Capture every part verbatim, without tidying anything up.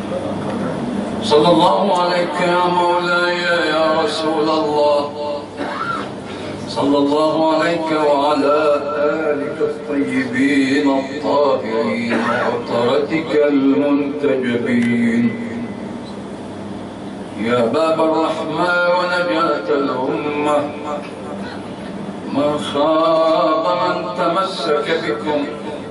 صلى الله عليك يا مولاي يا رسول الله، صلى الله عليك وعلى آلك الطيبين الطاهرين وعطرتك المنتجبين. يا باب الرحمة ونجاة الأمة، ما خاب من تمسك بكم،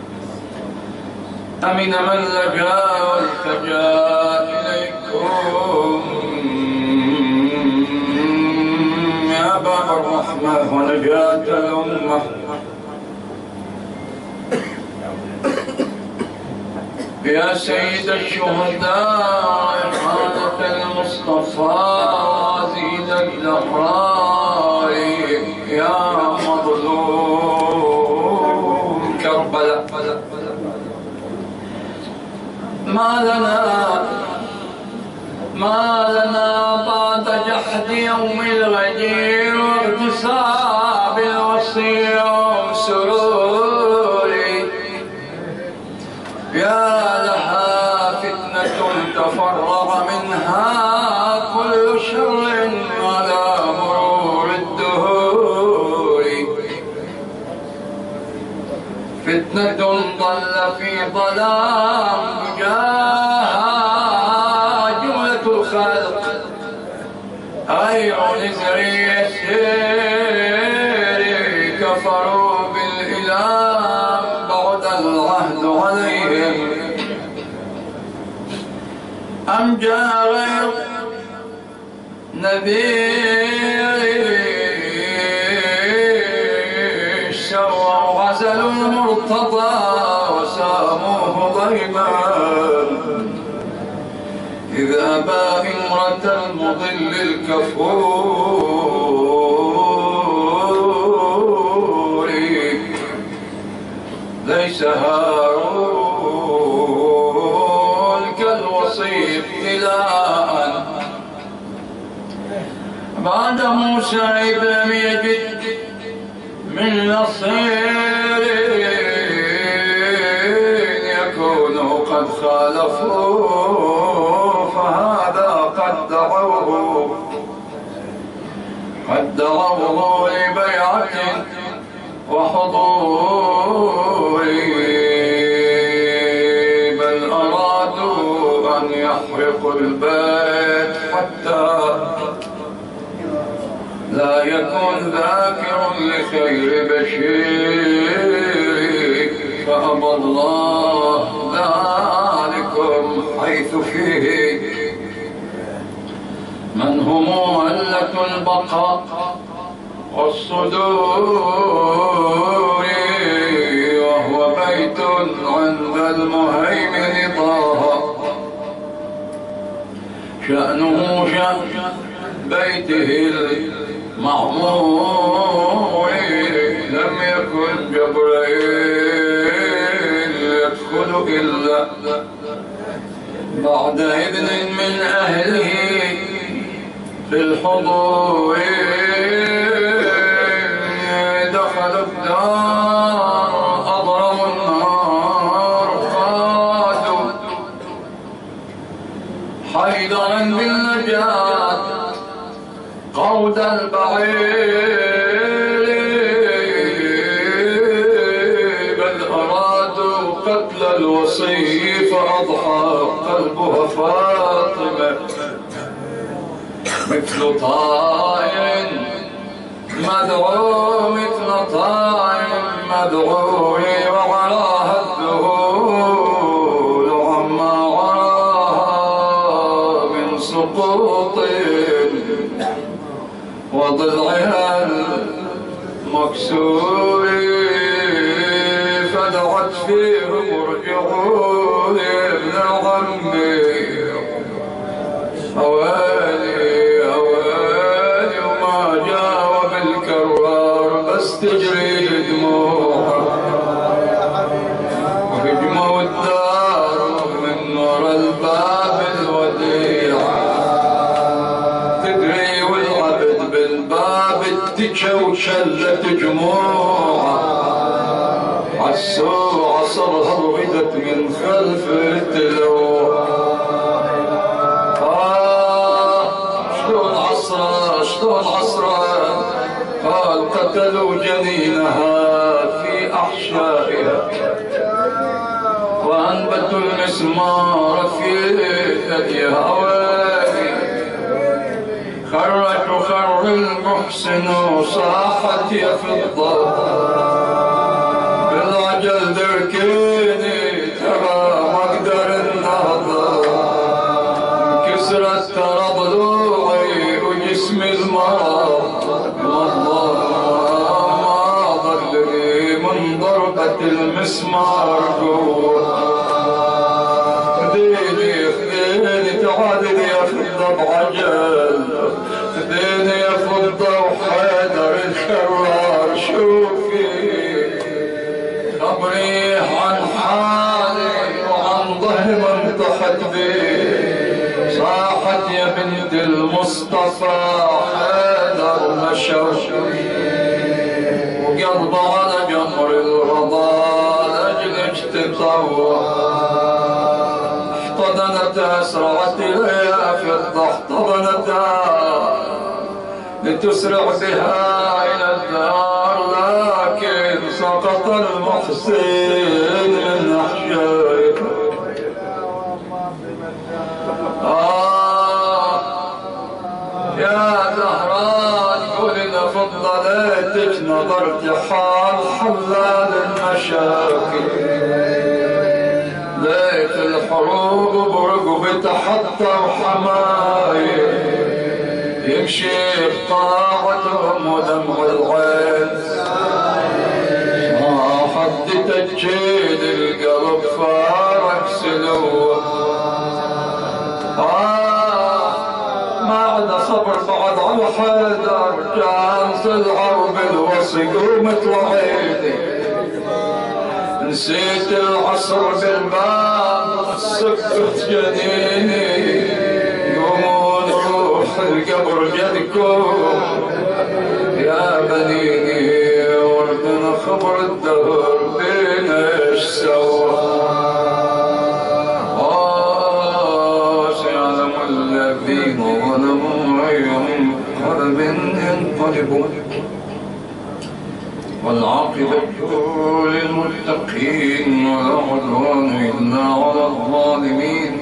أمن من لجا والتجا إليكم. يا باب الرحمة ونجاة الأمة، يا سيد الشهداء حالة المصطفى عزيز الأحرار، يا مظلوم كربلاء، ما لنا ما لنا بعد جحد يوم الغدير واغتصاب الوصي وسرور، يا لها فتنة تفرغ منها كل شر على مرور الدهور، فتنة ضل في ظلام دجاها جملة الخلق، غير نزر يسير كفروا بالإله بعد العهد عليهم، أم جاء غير نذير شروا غزلوا المرتضى وساموه ضيما، إذا أبى إمرة المضل الكفور، ليس هارون كالوصي ابتلاء، بعد موسى إذ لم يجد من نصير، يكون قد خالفوه فهذا قد دعوه قد دعوه لبيعة وحضور، بل أرادوا أن يحرقوا البيت حتى لا يكون ذاكر لخير بشير، فأبى الله ذلكم حيث فيه من هم علة البقاء والصدور، وهو بيت عند المهيمن طه، شأنه شأن بيته المعمور، لم يكن جبريل يدخل إلا بعد إذن من أهله في الحضور، دخلوا الدار أضرموا النار قادوا حيدرا بالنجاة قود البعير، بل أرادوا قتل الوصي فأضحى قلبها فاطمة، مثل طائر مدعو مثل طائر مدعو، وعراها الذهول عما عراها من سقوط وضلعها المكسور، فدعت فيهم ارجعوا يا ابن عمي، أوالي أوالي وما جاوب الكرار بس تجري دموعه، وهجموا الدار من ورا الباب الوديع، تدري والعبد بالباب اتجه وشلت جموعه، عالسوع عصرها رويدت من خلف التلوع، قتلوا جنينها في أحشائها وأنبتوا المسمار في ثديها وادي خرت وخر المحسن وصاحت يا فضة بالعجل دركيني ترى ما اقدر النهضة كسرت ترى ضلوعي وجسمي المرض والله ما ضل لي من ضربة المسمار جوا خذيني خذيني تعالي يا فضة بعجل خذيني يا فضة وحيدر الكرار شوفي خبري عن حالي وعن ظهر من طحت بي صاحت يا بنت المصطفى حيدر مشوشي وقلبه على جمر الرضا لاجلك تطوع احتضنت اسرعت اليها في الضح احتضنتها لتسرع بها الى الدار لكن سقط المحسن من احشائها آه يا زهران قولي لفضلتك نظرت حال حلال المشاكل ليت الحروب برقبة حتى وحمايل يمشي بطاعتهم ودمع العين ما حد تجيد القلب فارق سلوه آه ما عدا صبر بعد على حيدر كان صدعه بالوصي قومت وعيدي نسيت العصر بالباب سكت جنيني يومون روح القبر جدكم يا بنيني وردنا خبر الدهر بين ايش سوى سيعلم الذين ظلموا أي منقلب ينقلبون والعاقبة للمتقين ولا عدوان إلا على الظالمين.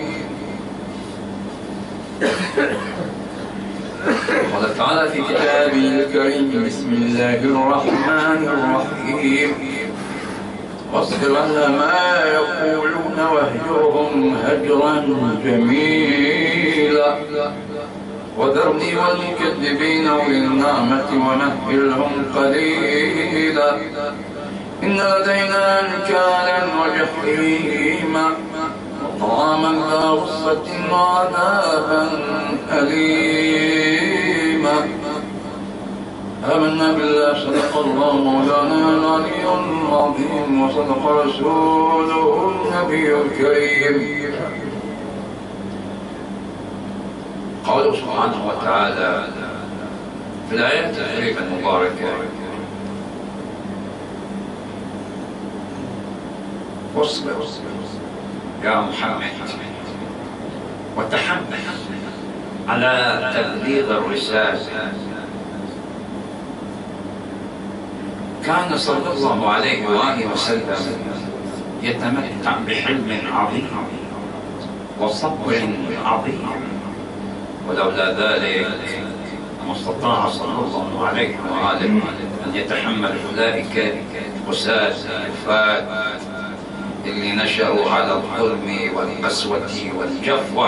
قال تعالى في كتابه الكريم بسم الله الرحمن الرحيم واصبر على ما يقولون واهجرهم هجرا جميلا وذرني والمكذبين أولي النعمة ومهلهم قليلا إن لدينا أنكالا وجحيما وطعاما ذا غصة وعذابا أليما. آمنا بالله صدق الله مولانا العلي العظيم وصدق رسوله النبي الكريم. قوله سبحانه وتعالى في الآيات الكريمة المباركة واصبر يا محمد وتحمل على تبليغ الرسالة. كان صلى الله عليه وآله وسلم يتمتع بحلم عظيم وصبر عظيم، ولولا ذلك ما استطاع صلى الله عليه وآله أن يتحمل أولئك القساة الكفار اللي نشأوا على الظلم والقسوة والجفوة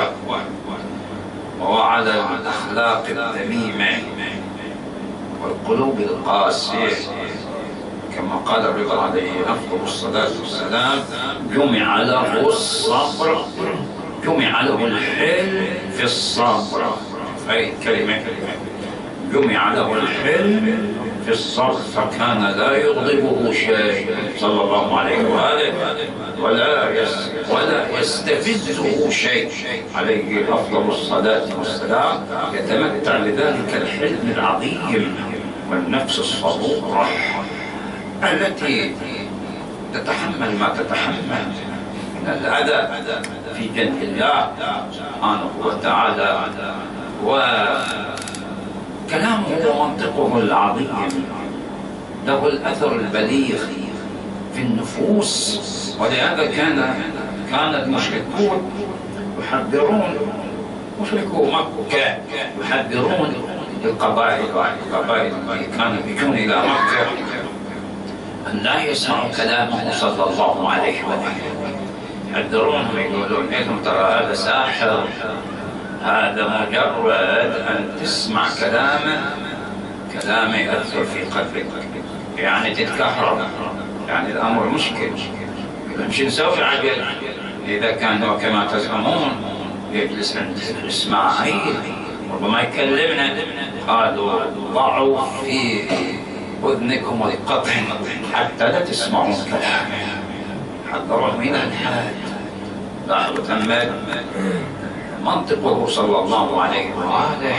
وعلى الأخلاق الذميمة والقلوب القاسية، كما قال الرضا عليه أفضل الصلاة والسلام: جمع له الصبر، جمع له الحلم في الصبر. هذه الكلمة جمع له الحلم في الصبر، فكان لا يغضبه شيء صلى الله عليه وآله ولا ولا يستفزه شيء عليه أفضل الصلاة والسلام. يتمتع بذلك الحلم العظيم والنفس الصبورة التي تتحمل ما تتحمل من الأذى في جنب الله سبحانه وتعالى، وكلامه ومنطقه العظيم له الأثر البليغ في النفوس. ولهذا كان كان المشركون يحذرون، مشركو مكة يحذرون القبائل القبائل التي كانوا يجون إلى مكة أن لا يسمعوا كلامه صلى الله عليه وسلم. يحذرونهم، يقولون لهم ترى هذا ساحر، هذا مجرد أن تسمع كلامه كلامه يأثر في قلبك، يعني تتكهرب، يعني الأمر مشكل. مش نسوي عجل إذا كان هو كما تزعمون يجلس عند إسماعيل ربما يكلمنا. قالوا ضعوا في أذنكم القطع حتى لا تسمعون كلامه. حذرهم إلى الحاد. لاحظوا تمت منطقه صلى الله عليه وآله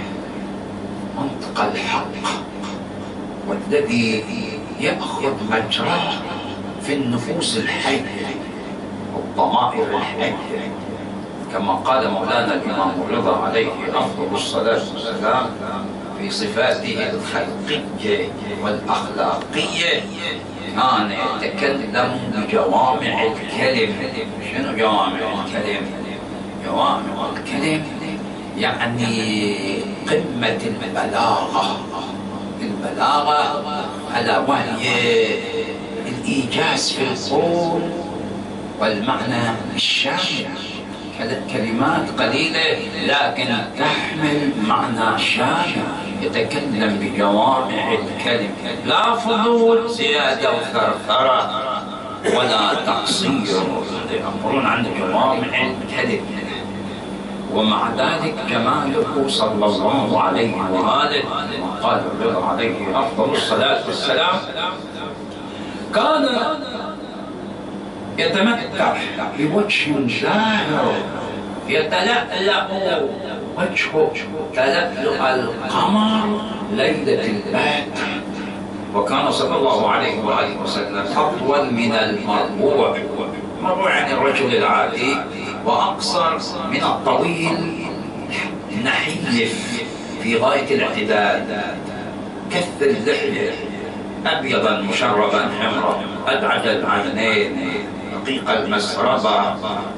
منطق الحق، والذي يأخذ مجراه في النفوس الحية والضمائر الحية، كما قال مولانا الإمام الرضا عليه أفضل الصلاة والسلام في صفاته الخلقية والأخلاقية: كان يتكلم بجوامع الكلم. شنو جوامع الكلم؟ جوامع الكلم يعني قمة البلاغة. البلاغة على وهي الإيجاز في القول والمعنى الشامل. كلمات قليلة لكن تحمل معنى شامل. يتكلم بجوامع الكلم، لا فضول زيادة وثرثرة ولا تقصير، يأمرون عن جوامع الكلم. ومع ذلك جماله صلى الله عليه وآله قال الرضا عليه أفضل الصلاة والسلام: كان يتمتع بوجه زاهر يتلألأ وجهه تلألؤ القمر ليلة البدر. وكان صلى الله عليه وآله وسلم أطول من المربوع. مربوع يعني الرجل العادي، وأقصر من الطويل نحيف في غاية الاعتدال، كث اللحية، أبيضا مشربا حمرا، أدعج العينين، دقيق المسربة،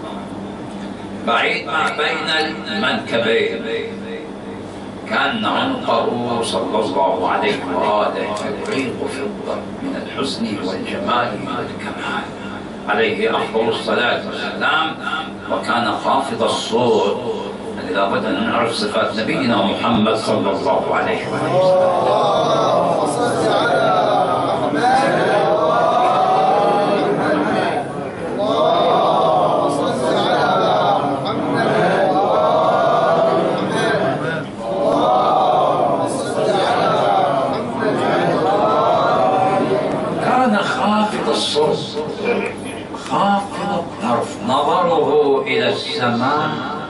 بعيد ما بين المنكبين. كان عنقه صلى الله عليه وآله يريق فضة من الحسن والجمال والكمال عليه أفضل الصلاة والسلام. وكان خافض الصوت. إذا بدنا نعرف صفات نبينا محمد صلى الله عليه وسلم. كان خافض الصوت، خافض الطرف، نظره إلى السماء،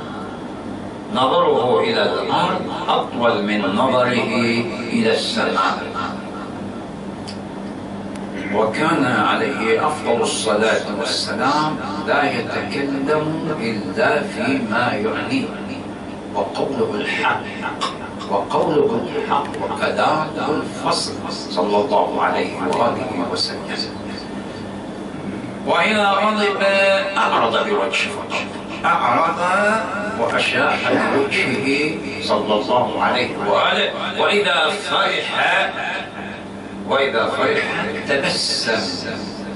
نظره إلى الأرض أطول من نظره إلى السماء. وكان عليه أفضل الصلاة والسلام لا يتكلم إلا فيما يعنيه، وقوله الحق، وقوله الحق وكلامه الفصل صلى الله عليه وآله وسلم. وإذا غضب أعرض بوجهه، أعرض وأشاح بوجهه صلى الله عليه وآله. وإذا فرح وإذا فرح تبسم،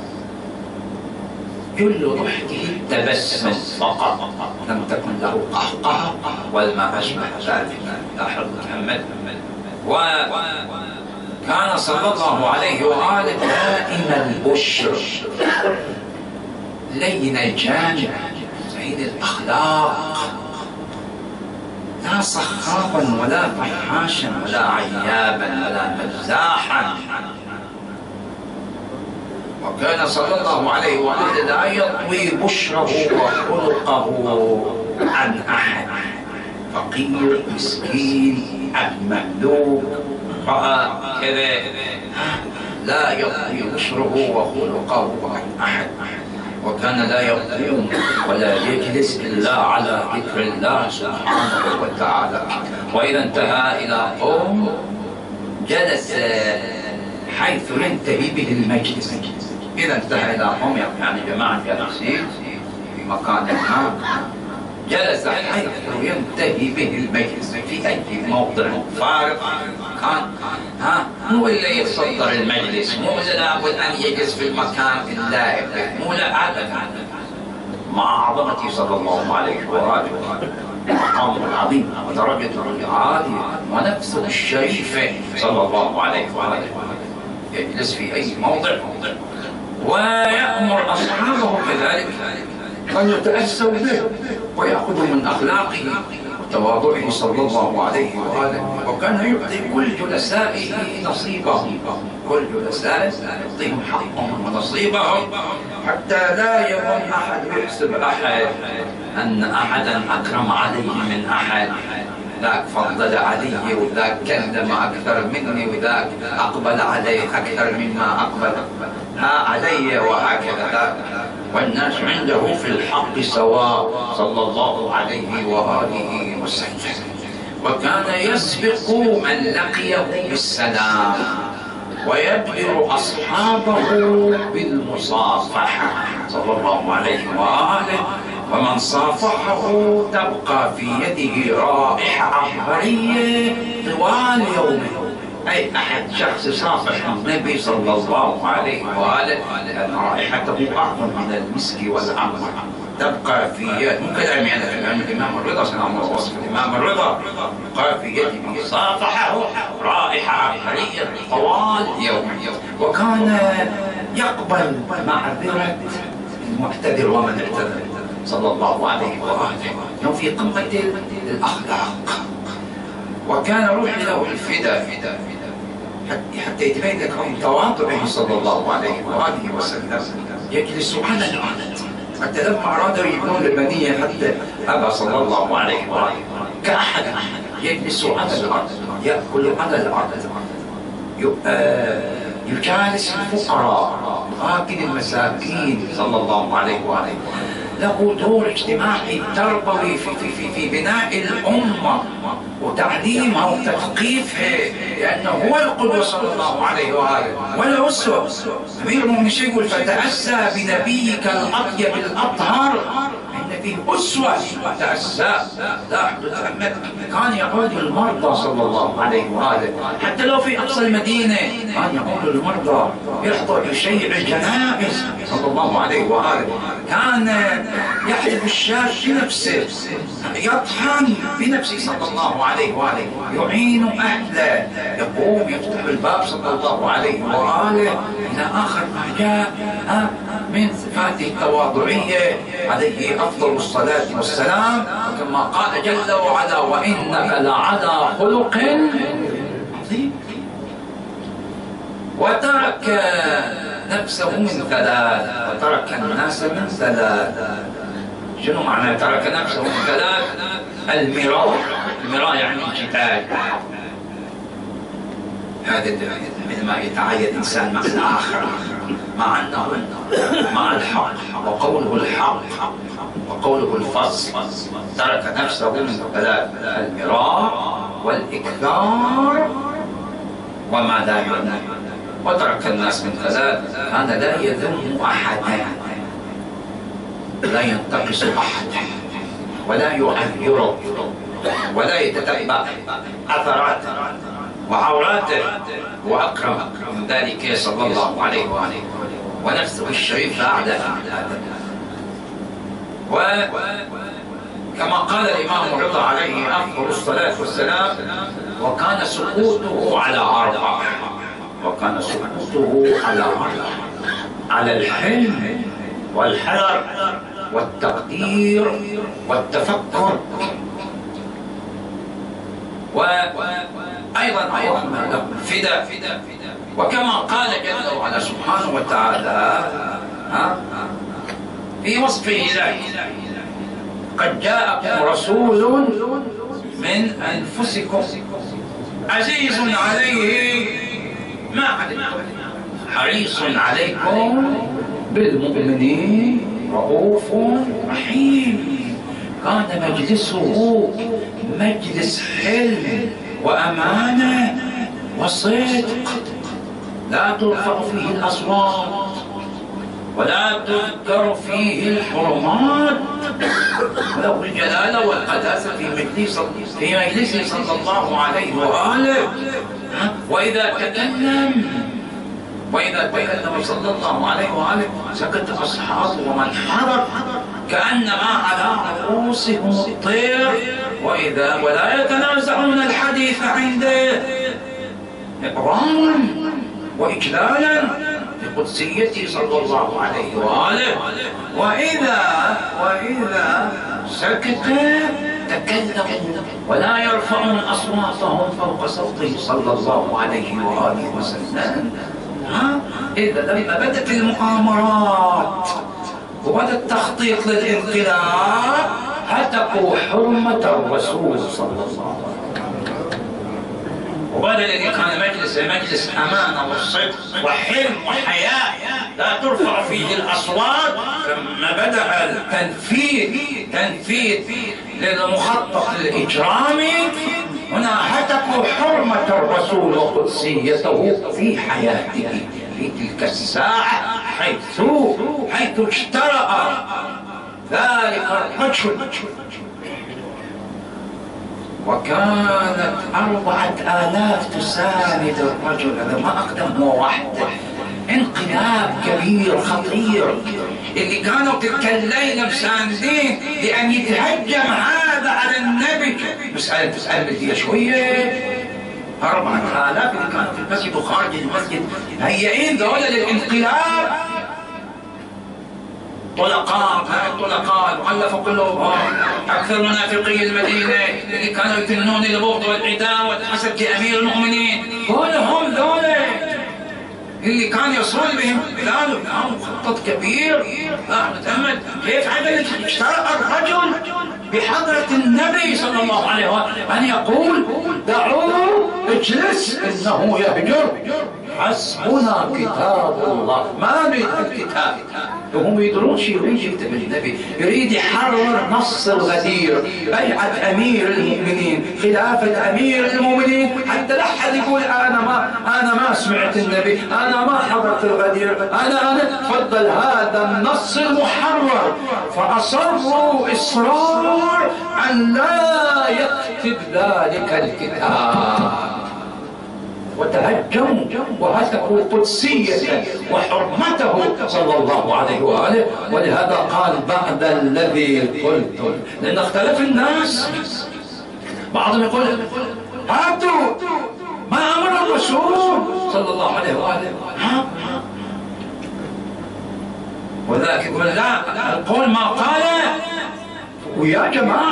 كل ضحكه تبسم فقط، لم تكن له قهقه وما أشبه ذلك. لاحظ محمد. وكان صلى الله عليه وآله دائما البشر، لين الجانب، سعيد الأخلاق، لا صخابا ولا فحاشا ولا عيابا ولا مزاحا. وكان صلى الله عليه وآله لا يطوي بشره وخلقه عن أحد، فقير مسكين المملوك رأى كذا لا يطوي بشره وخلقه عن أحد. وكان لا يقوم ولا يجلس إلا على ذكر الله سبحانه وتعالى. وإذا انتهى إلى قوم جلس حيث ينتهي به المجلس. إذا انتهى إلى حمير يعني جماعة جالسين في مكان ما، جلس حيث ينتهي به المجلس في أي موضع فارغ كان، ها مو اللي يتصدر المجلس، مو اللي لابد أن يجلس في المكان اللائق، مو لا أبدا. مع عظمته صلى الله عليه وآله مقامه العظيم ودرجته العالية ونفسه الشريفة صلى الله عليه وآله يجلس في أي موضع ويأمر أصحابه كذلك أن يتأسوا به ويأخذوا من أخلاقه وتواضعه صلى الله عليه وآله. وكان يعطي كل جلسائه نصيبهم، كل جلسائه يعطيهم حقهم ونصيبهم، حتى لا يظن أحد يحسب أحد أن أحدا أكرم عليه من أحد، ذاك فضل علي وذاك كلم أكثر مني وذاك أقبل عليه أكثر مما أقبل ها علي وهكذا. والناس عنده في الحق سواء صلى الله عليه وآله وسلم. وكان يسبق من لقيه بالسلام ويبدر أصحابه بالمصافحة صلى الله عليه وآله. ومن صافحه تبقى في يده رائحة عبرية طوال يومه. أي أحد شخص صافح النبي صلى الله عليه وآله لأن رائحته أعظم من المسك والعنبر تبقى في يد، مو كلام يعني كلام الإمام الرضا سلام الله وصف الإمام الرضا، تبقى في يد من صافحه رائحة عبرية طوال يومه. وكان يقبل معذرة المعتذر ومن اعتذر صلى الله عليه وآله، إنه في قمة الأخلاق. وكان روحي له الفداء حتى يتبين لك من تواضعه صلى الله عليه وآله وسلم. يجلس على الأرض حتى لما أرادوا يبنون المنية حتى أبى صلى الله عليه وآله كأحد يجلس على الأرض، يأكل على الأرض، يجالس الفقراء، يقاتل المساكين صلى الله عليه وآله. له دور اجتماعي تربوي في, في, في, في بناء الأمة وتعليمها وتثقيفها، لأنه هو القدوة صلى الله عليه وآله والأسوة. أمير المؤمنين يقول فتأسى بنبيك الأطيب الأطهر، إن فيه أسوة تأسى. لاحظوا تأمل، كان يعود المرضى صلى الله عليه وآله حتى لو في أقصى المدينة، كان يعود المرضى يحضر يشيع الجنائز صلى الله عليه وآله. كان يحلب الشاة بنفسه، يطحن بنفسه صلى الله عليه وآله، يعين أهله، يقوم يفتح الباب صلى الله عليه وآله إلى آخر ما جاء من صفاته التواضعية عليه أفضل الصلاة والسلام. كما قال جل وعلا وإنك لعلى خلق عظيم. وترك نفسه من ثلاث وترك الناس من ثلاث. شنو معنى ترك نفسه من ثلاث؟ المراء، المراء يعني الجدال. هذا عندما يتعايد إنسان مع الآخر مع النور مع الحق وقوله الحق وقوله الفصل. ترك نفسه من ثلاث: المراء والإكثار وما لا يعنى. وترك الناس من ثلاث: كان لا يذم أحدا، لا ينتقص أحدا، ولا يعذره، ولا يتتبع أثراته وعوراته، وأكرم من ذلك صلى الله عليه وآله ونفسه الشريف أعلى. وكما قال الإمام الرضا عليه أفضل الصلاة والسلام: وكان سقوطه على أربع، وكان سقوطه على أربع: على الحلم والحذر والتقدير والتفكر. وأيضا اللهم له الفداء. وكما قال جل وعلا سبحانه وتعالى في وصفه له: قد جاءكم رسول من أنفسكم عزيز عليه ما عنتم حريص عليكم بالمؤمنين رؤوف رحيم. كان مجلسه مجلس حلم وأمانة وصدق لا ترفع فيه الأصوات ولا تذكر فيه الحرمات له الجلالة والقداسة في مجلس في مجلسه صلى الله عليه وآله. وإذا تكلم وإذا تكلم صلى الله عليه وآله سكت أصحابه ومن حضر كأنما على رؤوسهم الطير، وإذا ولا يتنازعون الحديث عنده إكراما وإجلالا لقدسيته صلى الله عليه وآله. وإذا وإذا سكت تكلموا ولا يرفعون أصواتهم فوق صوته صلى الله عليه وآله وسلم. ها؟ إذا لما بدت المؤامرات وبدا التخطيط للانقلاب هتكوا حرمة الرسول صلى الله عليه وسلم. وبدل الذي كان مجلس مجلس أمانة والصدق وحلم وحياء لا ترفع فيه الأصوات، ثم بدأ التنفيذ تنفيذ للمخطط الإجرامي. هنا هتكوا حرمة الرسول وقدسيته في حياته في تلك الساعة حيث حيث اجترأ ذلك الرجل. وكانت أربعة آلاف تساند الرجل، هذا ما أقدم هو وحده. انقلاب كبير خطير اللي كانوا تلك الليلة مساندين لأن يتهجم هذا على النبي. مسألة تسأل بدي شوية. أربعة آلاف اللي كانوا في المسجد وخارج المسجد هيئين ذولا للانقلاب. طلقاء طلقاء المؤلفة كلهم أكثر منافقي المدينة اللي كانوا يتنون البغض والعداء والحسد لأمير المؤمنين، كلهم ذولا اللي كان يصول بهم بلال. مخطط كبير. نتأمل كيف عدل اشترأ الرجل بحضرة النبي صلى الله عليه وسلم أن يقول دعوه اجلس إنه يهجر، حسبنا كتاب الله. ما نريد الكتاب، وهم يدرون شيء يريد يكتب النبي، يريد يحرر نص الغدير، بيعة أمير المؤمنين، خلافة أمير المؤمنين، حتى لا أحد يقول أنا ما أنا ما سمعت النبي، أنا ما حضرت الغدير، أنا أنا فضل هذا النص المحرر. فأصروا إصرار أن لا يكتب ذلك الكتاب وتهجموا وهتكوا قدسيته وحرمته صلى الله عليه وآله. ولهذا قال بعد الذي قلتم، لأن اختلف الناس. بعضهم يقول هاتوا ما أمر الرسول صلى الله عليه وآله، وذاك يقول لا القول ما قال. ويا جماعة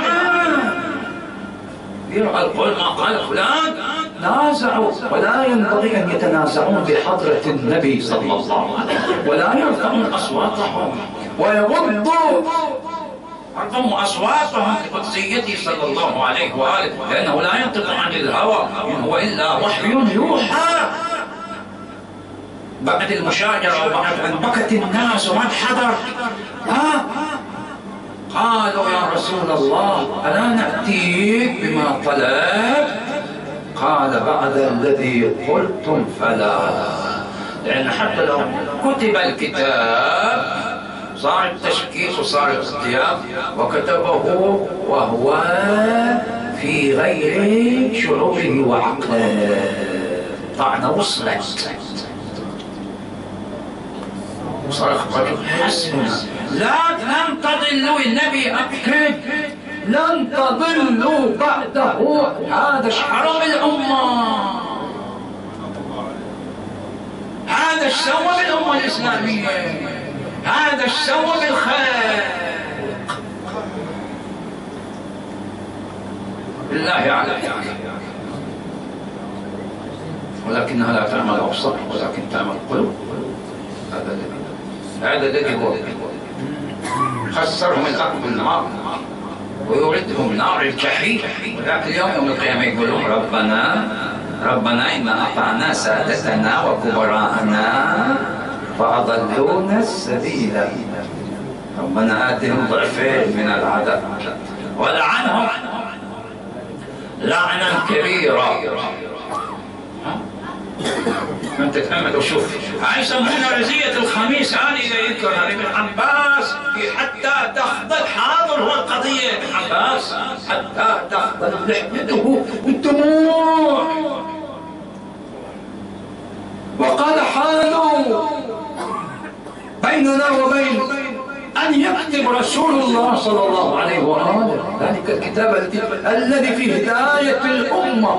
القول ما قال فلان نازعوا، ولا ينبغي أن يتنازعون بحضرة النبي صلى الله عليه وسلم، ولا يرفعون أصواتهم ويغضوا يرفعوا أصواتهم بقدسيته صلى الله عليه وآله، لأنه لا ينطق عن الهوى إن هو إلا وحي يوحى. بعد المشاجرة وبعد أن بكت الناس ومن حضر ها قالوا يا رسول الله ألا نأتيك بما طلبت؟ قال بعد الذي قلتم فلا، لأن حتى لو كتب الكتاب صار التشكيك وصار الاختيار، وكتبه وهو في غير شعوره وعقله. طعنه وصلت وصرخ الرجل حسبنا لا لن تضلوا. النبي أكد لن تضلوا بعده. هذا حرم الأمة، هذا السوى بالأمة الإسلامية، هذا السوى بالخير. بالله عليك، ولكنها لا تعمل أبصار ولكن تعمل قلوب. هذا الذي هذا الذي هو خسرهم الأرض بالنار ويوردهم نار الجحيم. ولكن اليوم يوم القيامة يقولون ربنا ربنا إن أطعنا سادتنا وكبراءنا فأضلونا السبيل، ربنا آتهم ضعفين من العذاب ولعنهم لعنا كبيرا. من تتأمل وشوف هاي يسمونها رزية الخميس. هذه اللي يذكرها ابن عباس حتى تخضل، حاضر هو القضية ابن عباس، حتى تخضل لحيته والدموع. وقال حالوا بيننا وبين أن يكتب رسول الله صلى الله عليه وآله ذلك الكتاب الذي فيه هداية الأمة.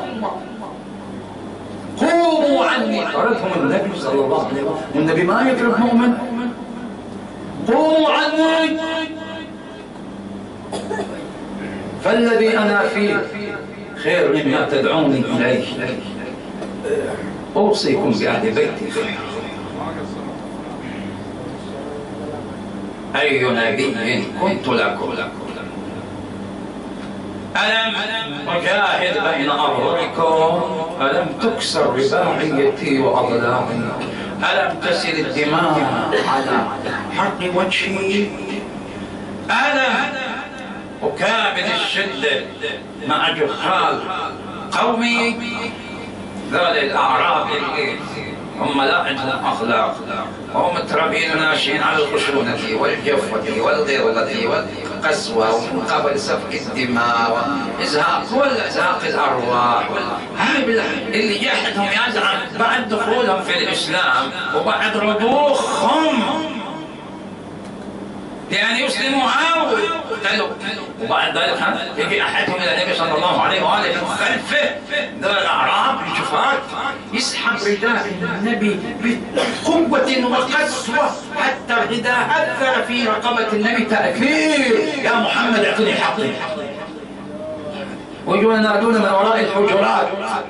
قوموا عني، طردهم النبي صلى الله عليه وسلم، والنبي ما يترك مؤمن. قوموا عني فالذي أنا فيه خير مما تدعوني إليه. أوصيكم بأهل بيتي خير. أي نبي كنت لكم ألم أجاهد بين أظهركم، ألم تكسر رباعيتي وأضلاعي، ألم تسل الدماء على حق وجهي، ألم أكابد الشدة مع جهال قومي. ذول الأعراب اللي هم لا عندهم أخلاق، وهم متربين ناشئين على الخشونة والجفوة والغيرة والقسوة ومن قبل سفك الدماء وإزهاق وإزهاق الأرواح. هاي اللي جاحدهم يزعم بعد دخولهم في الإسلام وبعد رضوخهم لأن يسلموا أو قتلوا، وبعد ذلك يجي أحدهم إلى النبي صلى الله عليه وآله من خلفه ذول الأعراب الجفاة يسحب رداء النبي بقوة وقسوة حتى الرداء أثر في رقبة النبي تأثير. يا محمد اعطني حقي. ويجون ينادون من وراء الحجرات.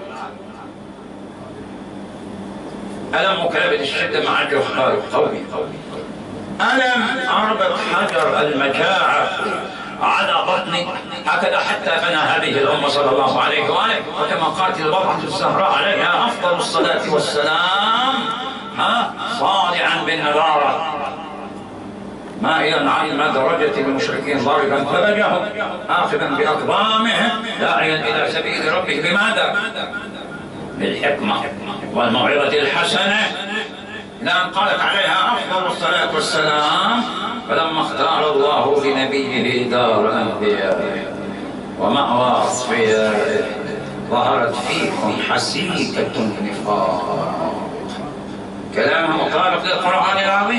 ألم أكابد الشدة مع جهال قومي، ألم أربط حجر المجاعة على بطني. هكذا حتى بنى هذه الأمة صلى الله عليه وآله، وكما قالت البضعة الزهراء عليها أفضل الصلاة والسلام ها صالعا بالنظارة مائلا عن درجة المشركين ضاربا ثلجهم آخذا بأقدامهم داعيا إلى سبيل ربه. بماذا؟ بالحكمة والموعظة الحسنة. لأن قالت عليها أفضل الصلاة والسلام فلما اختار الله لنبيه دار أنبيائه ومأوى أصفيائه ظهرت فيكم حسيكة النفاق. كلامهم مطابق للقرآن العظيم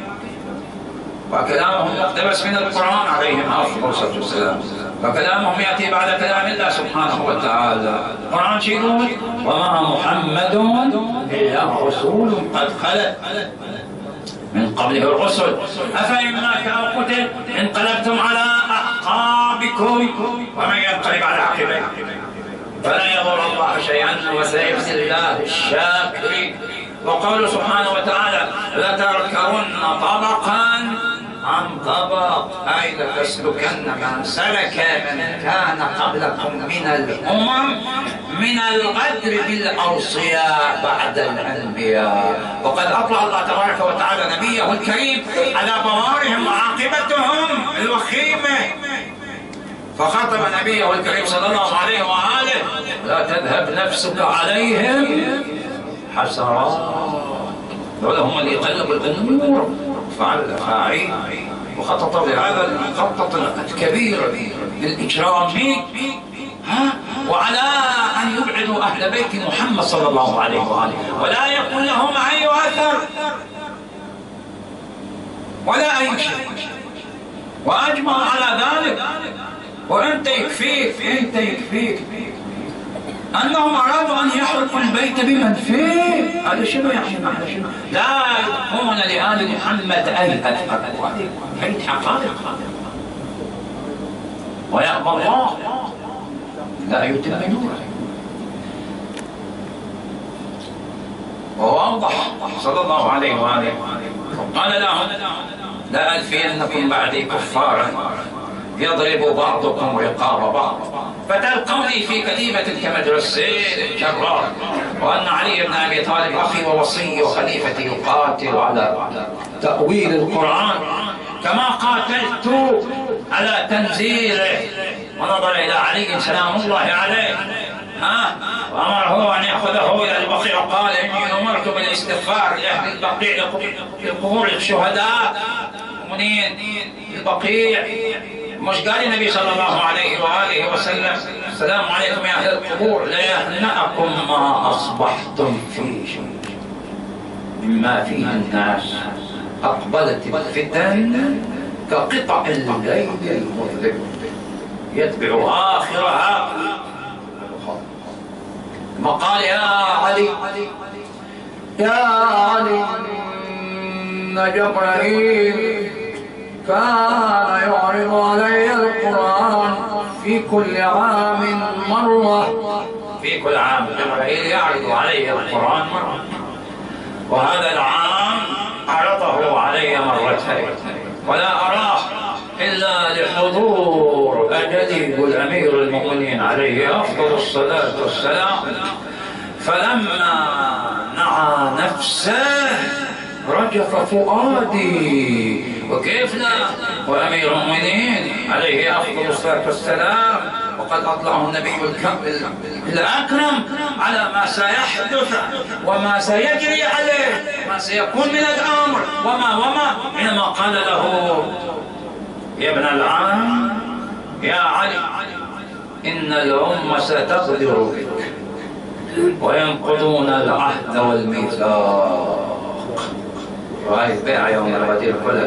وكلامهم مقتبس من القرآن عليهم أفضل الصلاة والسلام، وكلامهم يأتي بعد كلام الله سبحانه وتعالى. القرآن شيء يقول وما محمد إلا رسول قد خلت من قبله الرسل أفإن مات أو قتل انقلبتم على أعقابكم ومن ينقلب على عقبيه فلا يضر الله شيئا وسيجزي الله الشاكرين. وقوله سبحانه وتعالى لتركبن طبقا عن طبق أي لتسلكن ما سلك من كان قبلكم من الأمم من الغدر بالأوصياء بعد الأنبياء. وقد أطلع الله تبارك وتعالى نبيه الكريم على بوارهم وعاقبتهم الوخيمة، فخاطب نبيه الكريم صلى الله عليه وآله لا تذهب نفسك عليهم حسرات. ولهم اللي يقلبوا الأمور فعل الأفاعيل وخططوا لهذا الخطط الكبير للإجرام ها وعلى أن يبعدوا أهل بيت محمد صلى الله عليه وآله ولا يكون لهم أي أثر ولا أي شيء. وأجمع على ذلك وأنت يكفيك أنت يكفيك أنهم أرادوا أن يحرقوا البيت بمن فيه. هذا شنو يعني معنى شنو؟ لا يضمون لآل محمد أي أثر. بيت حقائق ويأبى الله لا يتم نوره. وأوضح صلى الله عليه وآله قال لهم لا ألفينكم بعدي كفارا يضرب بعضكم رقاب بعض فتلقوني في كتيبة كمجرسين الجرار وأن علي بن أبي طالب أخي ووصي وخليفتي يقاتل على تأويل القرآن كما قاتلت على تنزيله. ونظر إلى علي سلام الله عليه ها وأمره أن يأخذه إلى البقيع وقال إني أمرت بالاستغفار لأهل البقيع لقبور الشهداء منين البقيع. مش قال النبي صلى الله عليه وآله وسلم السلام عليكم يا أهل القبور ليهنأكم ما أصبحتم فيه مما فيه الناس أقبلت الفتن كقطع الليل المظلم يتبع آخرها. ما قال يا علي يا علي إن جبرائيل كان يعرض علي القرآن في كل عام مرة. في كل عام جبرائيل يعرض علي القرآن مرة، وهذا العام عرضه علي مرتين ولا أراه إلا لحضور أجله الأمير المؤمنين عليه أفضل الصلاة والسلام. فلما نعى نفسه رجف فؤادي، وكيف لا وأمير المؤمنين عليه أفضل الصلاة والسلام وقد أطلعه النبي الأكرم على ما سيحدث وما سيجري عليه ما سيكون من الأمر وما وما حينما قال له يا ابن العام يا علي إن الأمة ستغدر بك وينقضون العهد والميثاق. وهي بيع يوم الغدير كلها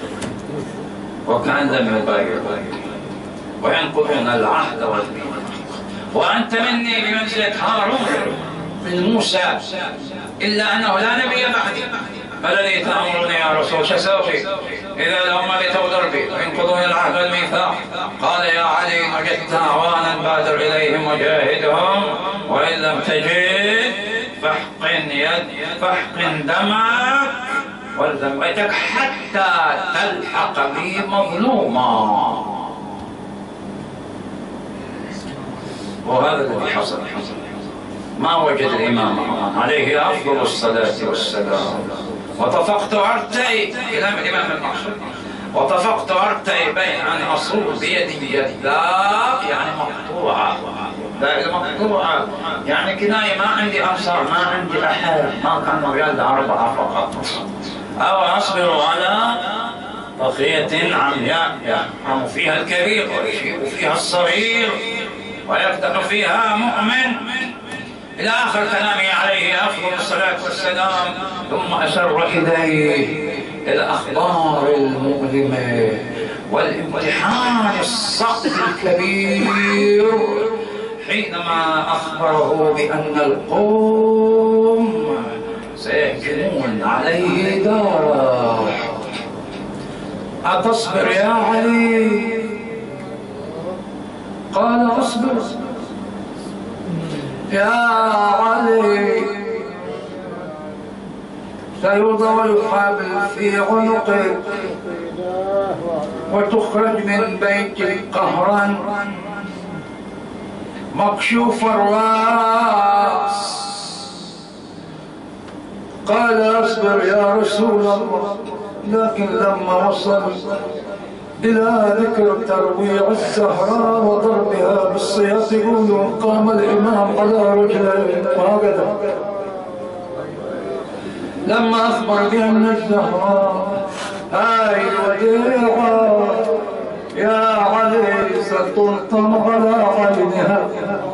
وكان لم يبايع وينقضون العهد والميثاق وأنت مني بمنزلة هارون من موسى إلا أنه لا نبي بعدي. فالذي تأمرني يا رسول شو أسوي إذا الأمة بتغدر بي وينقضون العهد والميثاق؟ قال يا علي إن وجدت أعوانا بادر إليهم وجاهدهم وإن لم تجد فاحقن يد فاحقن دمك والزم بيتك حتى تلحق بي مظلوما. وهذا الذي حصل. ما وجد الإمام عليه أفضل الصلاة والسلام وطفقت أرتئي كلام الإمام المعصوم وطفقت أرتئي بين أن أصوب بيدي يداك يعني مقطوعة دائرة مقطوعة يعني كناية ما عندي أنصار ما عندي أحد ما كان مجال أربعة فقط أو أصبر على بقية عمياء يحرم فيها الكبير ويشيب فيها الصغير ويفتح فيها مؤمن إلى آخر كلامه عليه أفضل الصلاة والسلام. ثم أسر إليه الأخبار المؤلمة والامتحان الصعب الكبير حينما أخبره بأن القوم سيهجمون عليه داره. أتصبر يا علي؟ قال أصبر يا علي سيوضع الحبل في عنقك وتخرج من بيتك قهرا مكشوف الرأس. قال اصبر يا رسول الله. لكن لما وصل إلى ذكر ترويع الزهراء وضربها بالسياط يقولون قام الإمام على رجلين وهكذا. لما أخبر بأن الزهراء هاي الوديعة يا علي ستلطم على عينها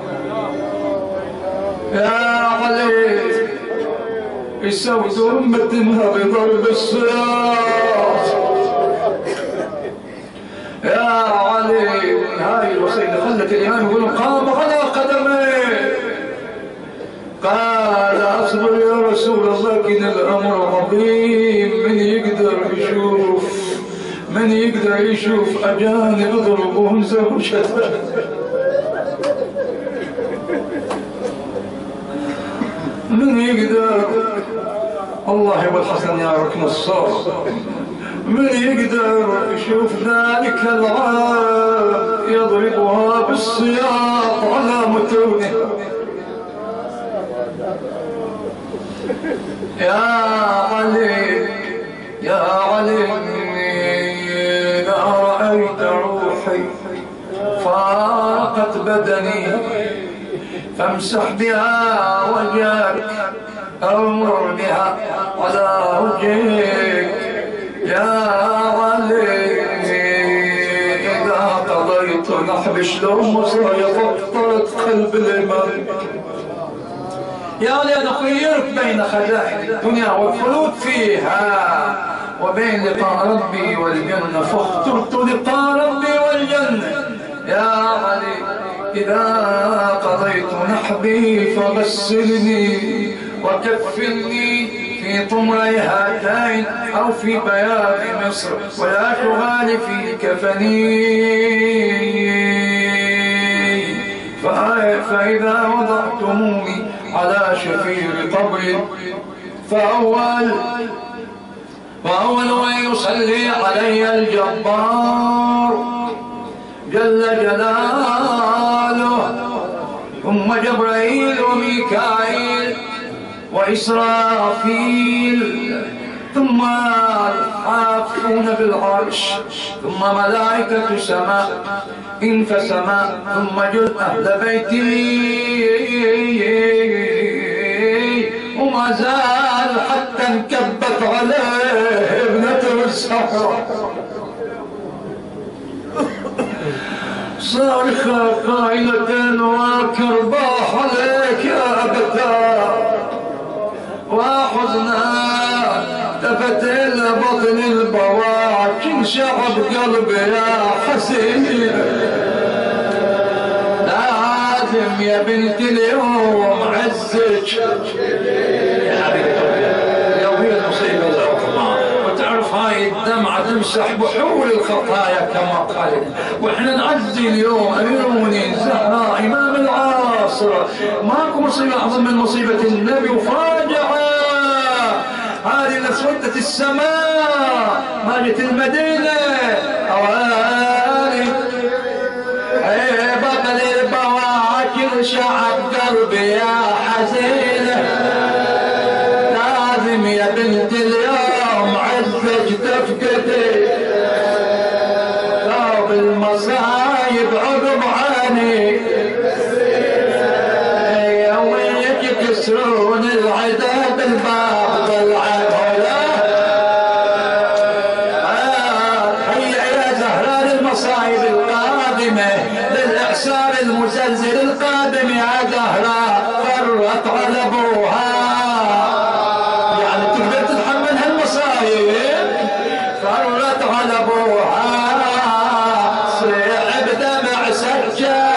يا علي يسود أمتها بضرب السياط يا علي. هاي الوصية خلت الإمام يقول قام على قدميه. قال أصبر يا رسول الله لكن الأمر عظيم. من يقدر يشوف من يقدر يشوف أجانب يضربون زوجته من يقدر الله والحسن يا ركن الصوت من يقدر يشوف ذلك العاب يضربها بالسياط على متونها. يا علي يا علي إذا رأيت روحي فارقت بدني فامسح بها وجهك أو مر بها على وجهك يا علي. إذا قضيت نحب شلون مصري فطرت قلب الإمام. يا علي أنا خيرت بين خزائن الدنيا والخلود فيها وبين لقاء ربي والجنة، فاخترت لقاء ربي والجنة. يا علي إذا قضيت نحبي فغسلني وكفني في طمري هاتين أو في بياض مصر ولا تغالي في كفني. فإذا وضعتموني على شفير قبر فأول فأول من يصلي علي الجبار جل جلاله، ثم جبرائيل وميكائيل وإسرافيل، ثم الحافون بالعرش، ثم ملائكة سماء إن فسماء، ثم جل أهل بيتي، وما زال حتى انكبت عليه ابنة السحرة صارخة قائلة وكرباح عليك يا أبتاه وحزنا تفت إلى بطن البواك انشعب قلبي يا حسين. لازم يا بنت اليوم عزك يا حبيبتي اليوم هي المصيبة العظمى. وتعرف هاي الدمعة تمسح بحول الخطايا كما قال، واحنا نعزي اليوم أمير المؤمنين الزهراء إمام العصر. ماكو مصيبة أعظم من مصيبة النبي وفاجعة هذه اللي اسودت السماء ما جت المدينة أواني بطل البواكر شعب قلبي يا حزينة. لازم يا بنت اليوم عزك تفقدي ثوب المصايب عقب عيني يوم يكسرون العدا بالباب والعهولة. هيا يا زهران المصايب القادمة للإعصار المزلزل القادم يا زهراء فرت على ابوها يعني تقدر تتحمل هالمصايب فرت على ابوها صيح بدمع سجاد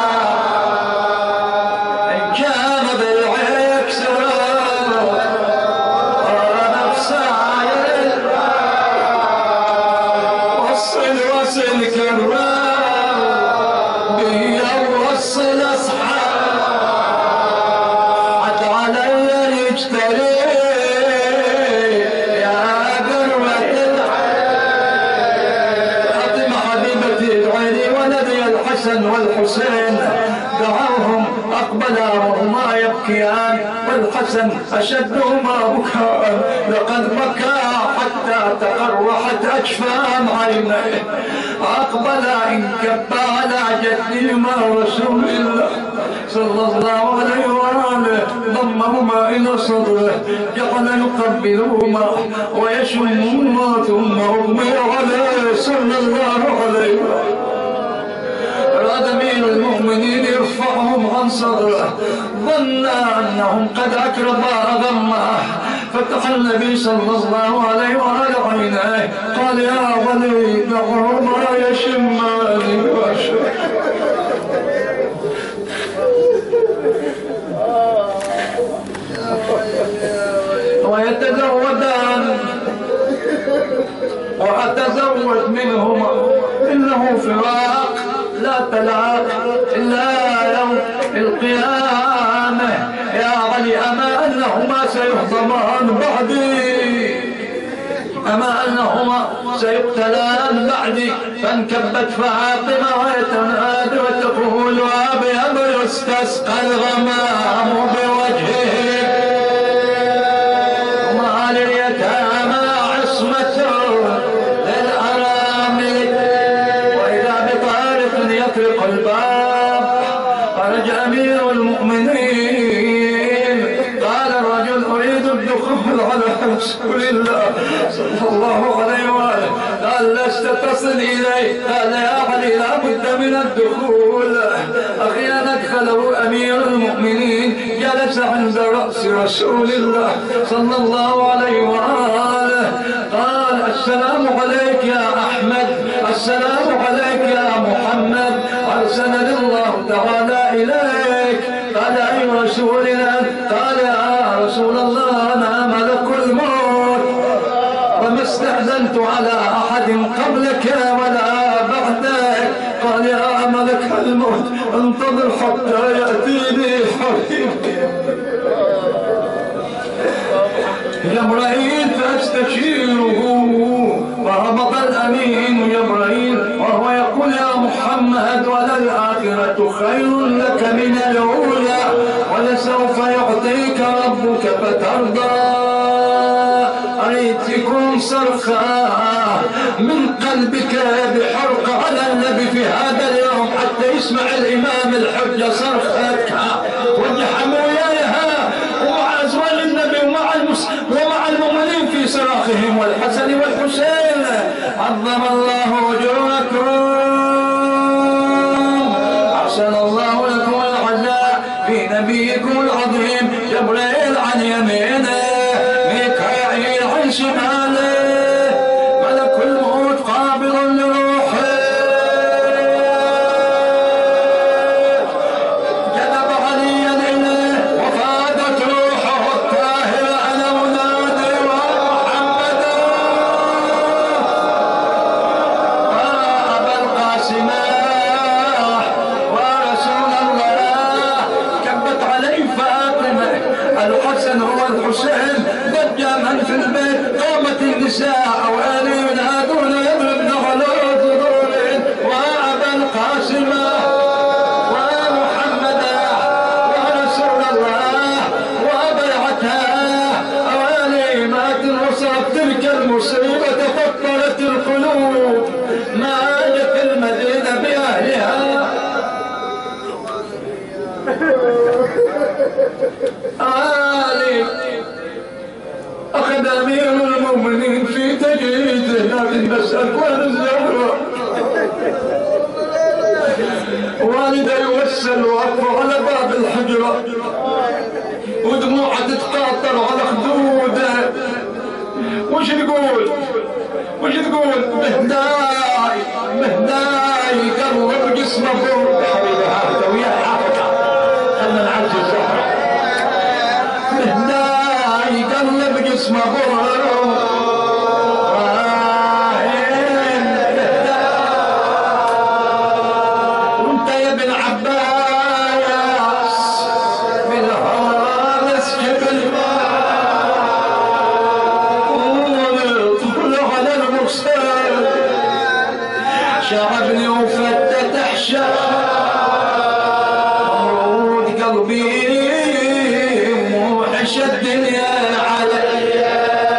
والحسين دعوهم أقبلا وهما يبكيان والحسن أشدهما بكاء لقد بكى حتى تقرحت أجفان عينيه. أقبلا انكب على جدهما رسول الله صلى الله عليه وآله ضمهما إلى صدره جعل يقبلهما ويشمهما ثم أغمي عليه صلى الله عليه وآله. أراد أمير المؤمنين يرفعهم عن صدره ظن أنهم قد أكرما أغماه فتح النبي صلى الله عليه وآله عينيه قال يا ولي دعهما يشمان ويتزودان وأتزود منهما إنه فراق لا تلاق إلا يوم القيامة. يا علي أما أنهما سيهضمان بعدي أما أنهما سيقتلان بعدي. فانكبت فاطمة ويتنادى وتقول أبيض يستسقى الغمام بوجهه وما لليتامى عصمة للأرامل. وإذا بطارق يطرق الباب خرج أمير المؤمنين قال الرجل أريد الدخول على رسول الله صلى الله عليه وآله. قال لست تصل إليه. قال يا علي لا بد من الدخول. أخيرا أدخله أمير المؤمنين جلس عند رأس رسول الله صلى الله عليه وآله. قال السلام عليك يا أحمد، السلام عليك يا محمد، أرسلني الله تعالى إليك. قال أي رسولنا؟ قال يا رسول الله أنا ملك الموت وما استأذنت على أحد قبلك ولا بعدك. قال يا ملك الموت انتظر حتى يأتيني حبيبي. جبرائيل فاستشيره فهبط الأمين جبرائيل وهو يقول يا محمد وللآخرة خير لك من الأولى ولسوف يعطيك ربك فترضى. أريتكم صرخة من قلبك بحرق على النبي في هذا اليوم حتى يسمع الإمام الحجة صرختك وجحموا إليها ومع أزواج النبي ومع ومع المؤمنين في صراخهم والحسن والحسين. عظم الله أجوركم، أحسن الله لكم العزاء في نبيكم العظيم. جبريل عن يمينه، ميكائيل عن شماله، ملك الموت قابض لروحه. جذب عليا إليه وفادت روحه الطاهرة. أنا منادي ومحمدا وأبا القاسم ورسول الله. كبت علي فاطمة، الحسن والحسين ضج من في البيت. قامت النساء وأهلي ينادون يضربن على ظهورهن وأبا القاسم ومحمدا ورسول الله وبيعته. أوالي مات وصلت تلك المصيبة فطرت القلوب ما جت المدينة بأهلها. آلي أخذ أمير المؤمنين في تجهيزه لكن نسأل وين الزهرة. والده يوسل وقفه على باب الحجرة ودموعه تتقاطر على خدوده. وش تقول؟ وش تقول؟ مهداي مهداي قرب جسمه فوق. حبيبي هذا ويا حافظة خلنا نعزز الزهرة. مهداي قلب جسمه فوق. وانت يا ابن عباس بالهرس جبل طول على المرسل شعبني وفتت احشاء مرود قلبي موحش الدنيا علي.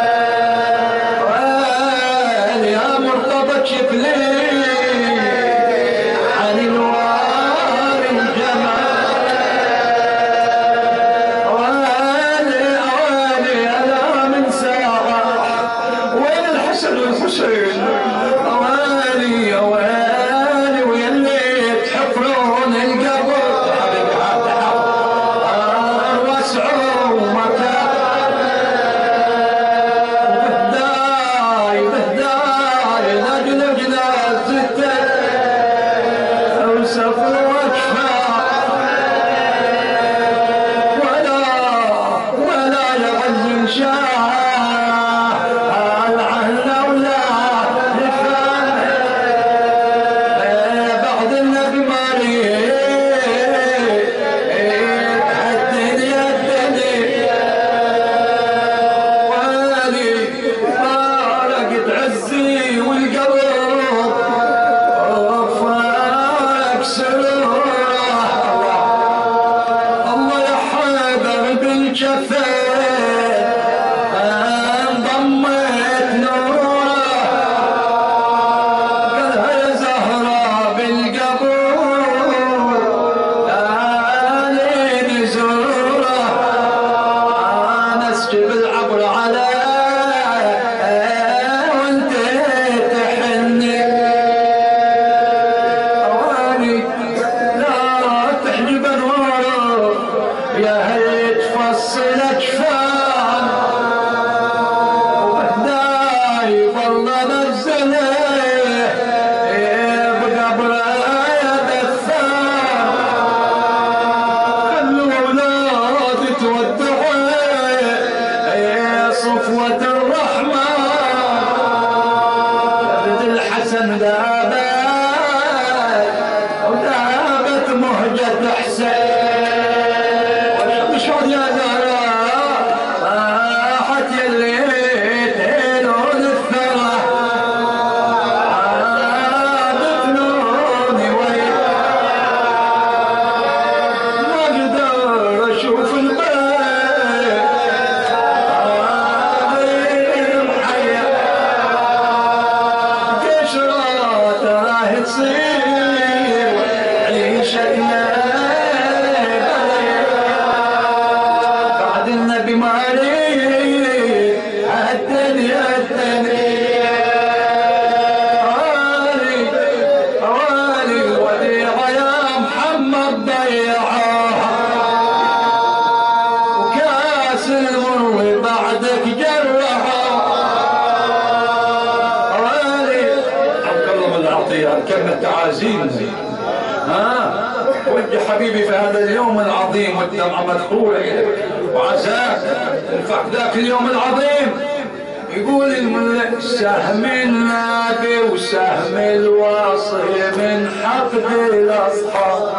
ها وجه حبيبي في هذا اليوم العظيم والدمعة مدخولة إليك وعزاك انفع ذاك اليوم العظيم. يقول الملك سهم النبي وسهم الواصي من حقد الأصحاب.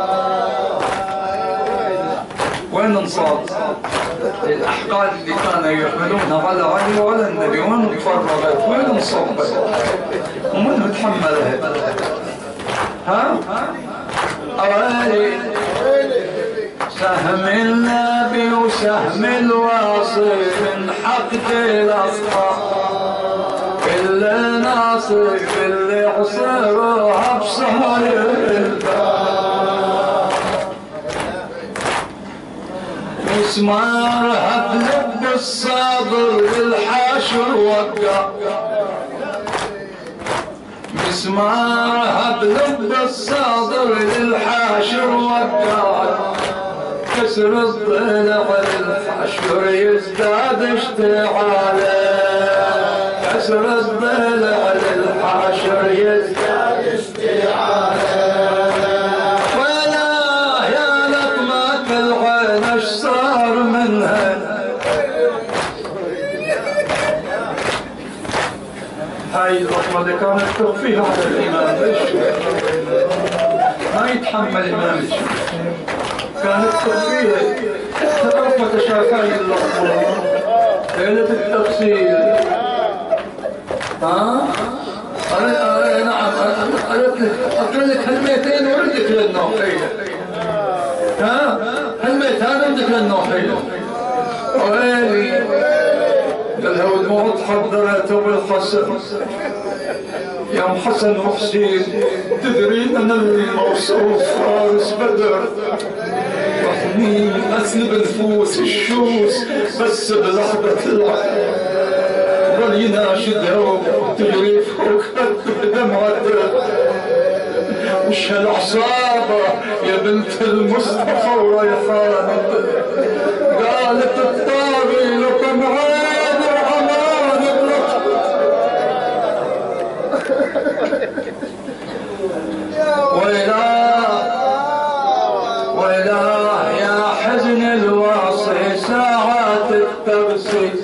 وين انصاب الأحقاد اللي كانوا يحملونها على علي وعلى النبي؟ وين انفرغت؟ وين انصبت؟ ومن تحملها؟ ها؟ أوالي سهم النبي وسهم الواصي من حقد الأصحاب. كل ناصر اللي عصروها بصهر الباب مسمارها بلب الصابر للحاشر وقع. مسمارها بلب الصادر للحاشر وقع. كسر الضلع للحشر يزداد اشتعاله. كسر الضلع للحشر يزداد اشتعاله. ولا يا لطمة العين اش صار منها. هاي اللطمة اللي كانت تخفيها على الإمام ليش؟ ما يتحمل الإمام كانت تخفيها. تعرف متى شافاي اللطمة؟ ليلة التفصيل. ها؟ أنا نعم قلت لك أقرأ لك هالميتين وردك للنوحية. ها؟ هالميتين وردك للنوحية. ويلي قال هو دموع تحضرت بالقسم. يا ام حسن وحسين تدرين انا الموصوف فارس بدر وحنين اسلب الفوس الشوس بس بلحظة العين ظل يناشدها وتجري فوق دمعته. وش هالعصابة يا بنت المصطفى وريحان. قالت الطاغي لكم عين وعمان بلطف. ويلاه ويلاه يا حزن الواصي ساعات التغسيل.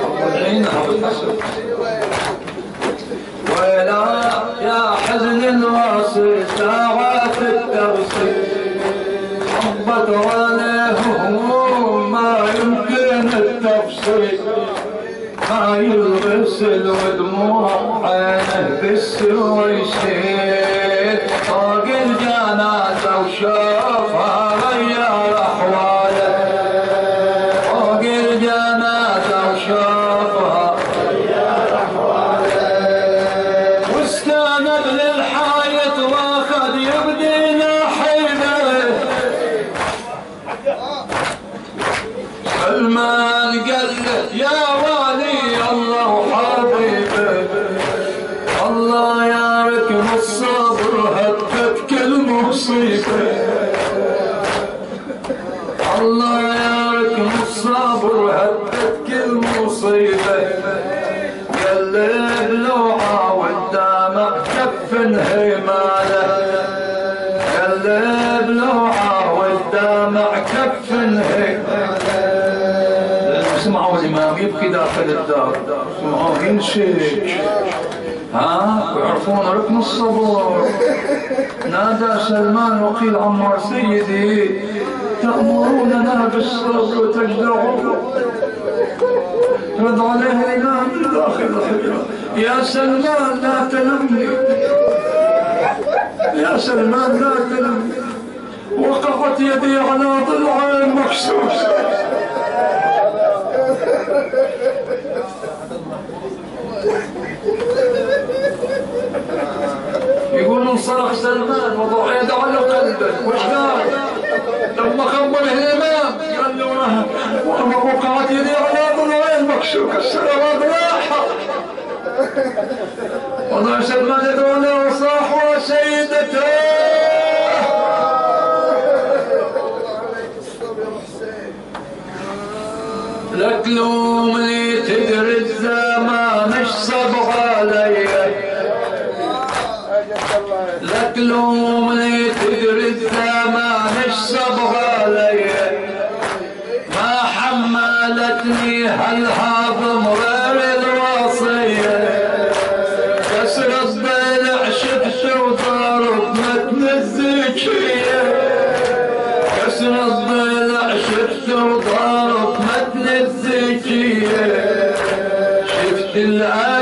ويلاه يا حزن الواصي ساعات التغسيل. حبت عليه هموم ما يمكن التفصيل. ما يغسل ودموع عينه بالسوى يشيل. فوق الجنازة وشوفها غير أحواله. فوق الجنازة وشوفها غير أحواله. واستند للحايط واخذ يبدي ناحيته. سلمان قال له يا ولي الله وحبيبه الله يا ركن الصبر هدت كل مصيبه. الله يا ركن الصبر هدت كل مصيبه. قال له بلوعه والدمع كفن هيماله. قال له بلوعه والدمع كفن هيماله. سمعوا الإمام يبكي داخل الدار. سمعوه ينشج. ها ويعرفون ركن الصبر. نادى سلمان وقيل عمار سيدي تأمروننا بالصبر وتجدعون. رد عليه الإمام من داخل الحجرة يا سلمان لا تلمني. يا سلمان لا تلمني. وقعت يدي على ضلع مكسوس. يقول انصرخ سلمان وضع يده على قلبه. وش قال؟ لما خبره الامام قال له وما وقعت يدي على ضلعين مكسوك السلامات راحه. وضع سلمان يده على وصاح وسيدته. لك لومني تدري الزمان اش صبغ علي. لك لومني تدري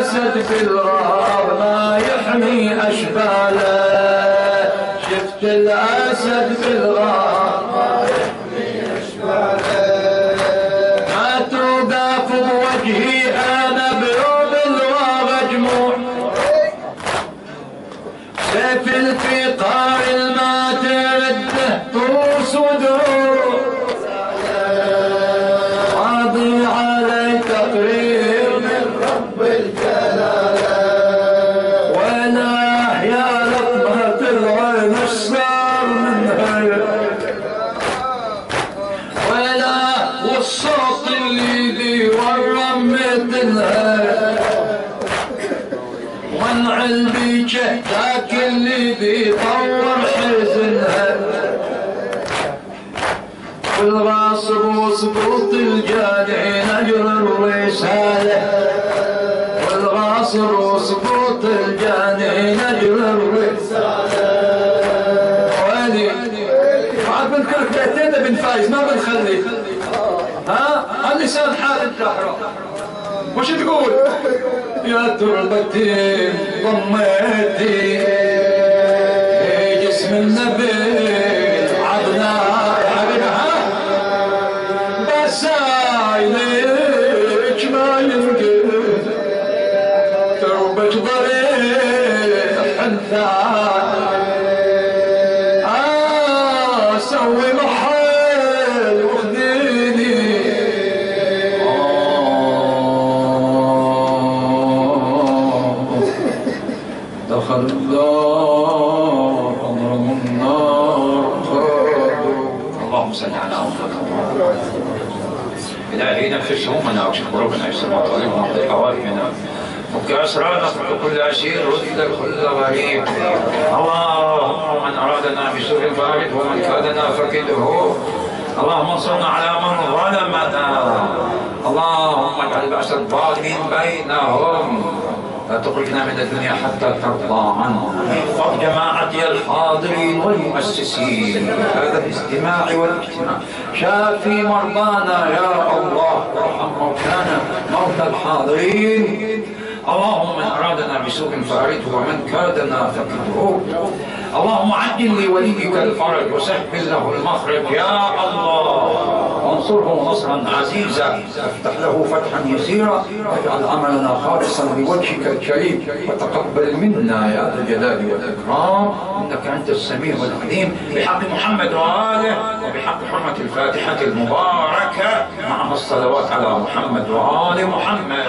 الاسد بالغار ما يحمي اشباله، شفت الاسد بالغار ما يحمي اشباله، ما توقف بوجهي انا بيوم الغار جموع، سيف الفقار الما ترده طوس ودروع، راضي علي تقرير من رب الجلالة، ولا يا لطمة العين الصار منها، ولا والصوت اللي ذي ورمت لها، وانعل بيجه ذاك اللي ذي طور حزنها، والغاصب وسقوط الجانعين اجر الرساله، والغاصب وسقوط الجانعين اجر الرساله، ويلي بعد بنذكرك بيتين بن فايز ما بنخلي ها اللسان حال الدهر. وش تقول؟ يا تربتي ضميتي في جسم النبي عضنا سايلك ما ينقل، تربك ضريح انثى، آه سوي محل وخذيني، دخل الدار أضرم النار، اللهم صل على محمد. إلهي نفس همنا واكشف قلوبنا يسمع طريقنا واقضي حوائجنا، فك أسرارنا فك كل أسير رد كل غريب، اللهم من أرادنا بسوء فارد ومن كادنا فكده، اللهم انصرنا على من ظلمنا، اللهم اجعل بأس الظالمين بينهم، لا تخرجنا من الدنيا حتى ترضى عنا، احفظ جماعتي الحاضرين والمؤسسين هذا الاستماع والاجتماع، شافي مرضانا يا الله، وارحم موتانا موتى الحاضرين، اللهم من ارادنا بسوء فارده ومن كادنا فكده، اللهم عجل لوليك الفرج وسهل له المخرج يا الله، وانصره نصرا عزيزا، وافتح له فتحا يسيرا، واجعل عملنا خالصا لوجهك الكريم، وتقبل منا يا ذا الجلال والاكرام، انك انت السميع العليم، بحق محمد واله وبحق حرمه الفاتحه المباركه، معها الصلوات على محمد وال محمد.